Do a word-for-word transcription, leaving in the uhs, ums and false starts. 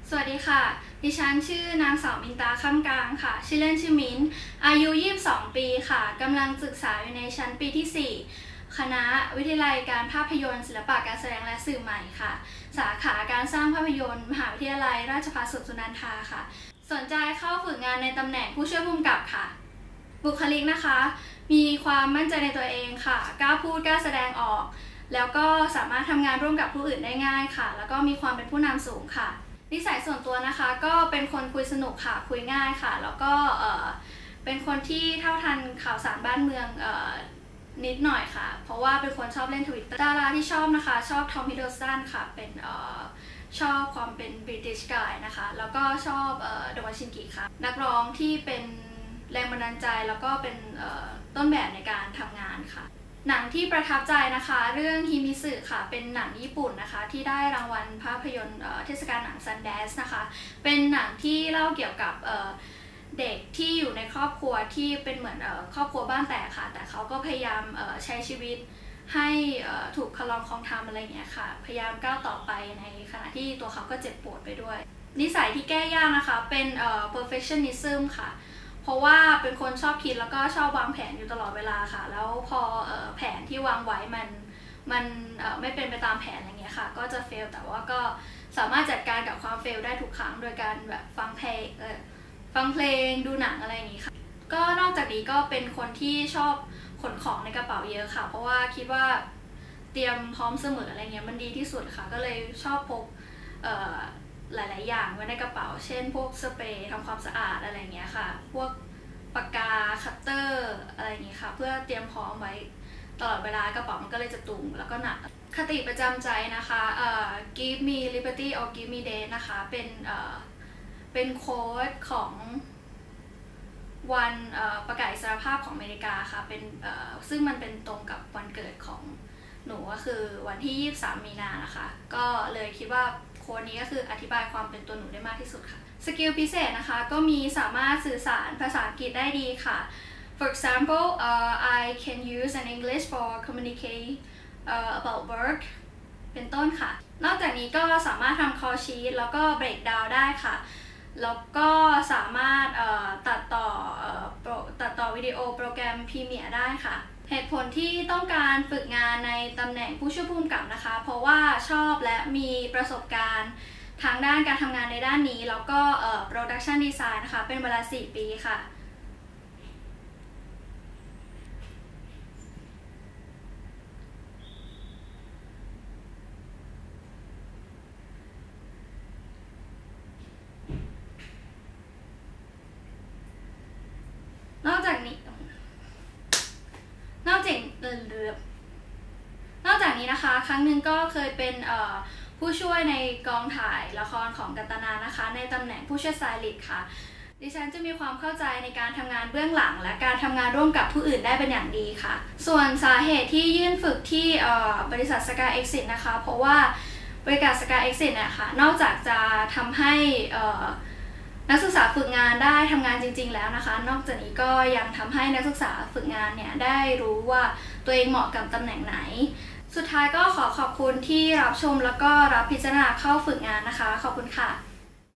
สวัสดีค่ะดิฉันชื่อนางสาวมินตาค่ำกลางค่ะชื่อเล่นชื่อมิ้นอายุยี่สิบสองปีค่ะกำลังศึกษาอยู่ในชั้นปีที่สี่คณะวิทยาลัยการภาพยนตร์ศิลปะการแสดงและสื่อใหม่ค่ะสาขาการสร้างภาพยนตร์มหาวิทยาลัยราชภัฏสวนสุนันทาค่ะสนใจเข้าฝึกงานในตำแหน่งผู้ช่วยผู้กำกับค่ะบุคลิกนะคะมีความมั่นใจในตัวเองค่ะกล้าพูดกล้าแสดงออกแล้วก็สามารถทำงานร่วมกับผู้อื่นได้ง่ายค่ะแล้วก็มีความเป็นผู้นำสูงค่ะนิสัยส่วนตัวนะคะก็เป็นคนคุยสนุกค่ะคุยง่ายค่ะแล้วก็เออเป็นคนที่เท่าทันข่าวสารบ้านเมืองเออนิดหน่อยค่ะเพราะว่าเป็นคนชอบเล่น Twitter ดาราที่ชอบนะคะชอบทอม ฮิดเดิลสตันค่ะเป็นเออชอบความเป็น British guy นะคะแล้วก็ชอบเออโดวาชินกิค่ะนักร้องที่เป็นแรงบันดาลใจแล้วก็เป็นต้นแบบในการทำงานค่ะหนังที่ประทับใจนะคะเรื่องฮิมิสึค่ะเป็นหนังญี่ปุ่นนะคะที่ได้รางวัลภาพยนตร์เทศกาลหนังซันแดนซ์นะคะเป็นหนังที่เล่าเกี่ยวกับเด็กที่อยู่ในครอบครัวที่เป็นเหมือนครอบครัวบ้านแตกค่ะแต่เขาก็พยายามใช้ชีวิตให้ถูกคลองคลองธรรมอะไรอย่างเงี้ยค่ะพยายามก้าวต่อไปในขณะที่ตัวเขาก็เจ็บปวดไปด้วยนิสัยที่แก้ยากนะคะเป็น perfectionism ค่ะเพราะว่าเป็นคนชอบคิดแล้วก็ชอบวางแผนอยู่ตลอดเวลาค่ะแล้วพอแผนที่วางไว้มันมันไม่เป็นไปตามแผนอะไรเงี้ยค่ะก็จะเฟลแต่ว่าก็สามารถจัดการกับความเฟลได้ทุกครั้งโดยการแบบฟังเพลงฟังเพลงดูหนังอะไรอย่างงี้ค่ะก็นอกจากนี้ก็เป็นคนที่ชอบขนของในกระเป๋าเยอะค่ะเพราะว่าคิดว่าเตรียมพร้อมเสมออะไรเงี้ยมันดีที่สุดค่ะก็เลยชอบพกหลายๆอย่างไว้ในกระเป๋าเช่นพวกสเปรย์ทำความสะอาดอะไรเงี้ยค่ะพวกปากกาคัตเตอร์อะไรอย่างงี้ค่ะเพื่อเตรียมพร้อมไว้ตลอดเวลากระเป๋ามันก็เลยจะตุงแล้วก็หนักคติประจำใจนะคะเอ่อ give me liberty or give me death นะคะเป็นเอ่อเป็นโค้ดของวันประกาศอิสรภาพของอเมริกาค่ะเป็นซึ่งมันเป็นตรงกับวันเกิดของหนูก็คือวันที่ยี่สิบสามมีนานะคะก็เลยคิดว่าโค้ดนี้ก็คืออธิบายความเป็นตัวหนูได้มากที่สุดค่ะสกิลพิเศษนะคะก็มีสามารถสื่อสารภาษาอังกฤษได้ดีค่ะ for example uh, I can use an English for communicate uh, about work เป็นต้นค่ะนอกจากนี้ก็สามารถทำ call sheet แล้วก็ break down ได้ค่ะแล้วก็สามารถตัดต่อตัดต่อวิดีโอโปรแกรม Premiere ได้ค่ะเหตุผลที่ต้องการฝึกงานในตำแหน่งผู้ช่วยผู้กำกับนะคะเพราะว่าชอบและมีประสบการณ์ทางด้านการทำงานในด้านนี้แล้วก็ Production Design นะคะเป็นเวลาสี่ปีค่ะนอกจากนี้นอกจากนอกจากนี้นะคะครั้งหนึ่งก็เคยเป็นผู้ช่วยในกองถ่ายละครของกันตนานะคะในตำแหน่งผู้ช่วยสไตลิสต์ค่ะดิฉันจะมีความเข้าใจในการทำงานเบื้องหลังและการทำงานร่วมกับผู้อื่นได้เป็นอย่างดีค่ะส่วนสาเหตุที่ยื่นฝึกที่บริษัท Sky Exit นะคะเพราะว่าบริษัท Sky Exit เนี่ยค่ะนอกจากจะทำให้นักศึกษาฝึกงานได้ทำงานจริงๆแล้วนะคะนอกจากนี้ก็ยังทำให้นักศึกษาฝึกงานเนี่ยได้รู้ว่าตัวเองเหมาะกับตำแหน่งไหนสุดท้ายก็ขอขอบคุณที่รับชมแล้วก็รับพิจารณาเข้าฝึกงานนะคะขอบคุณค่ะ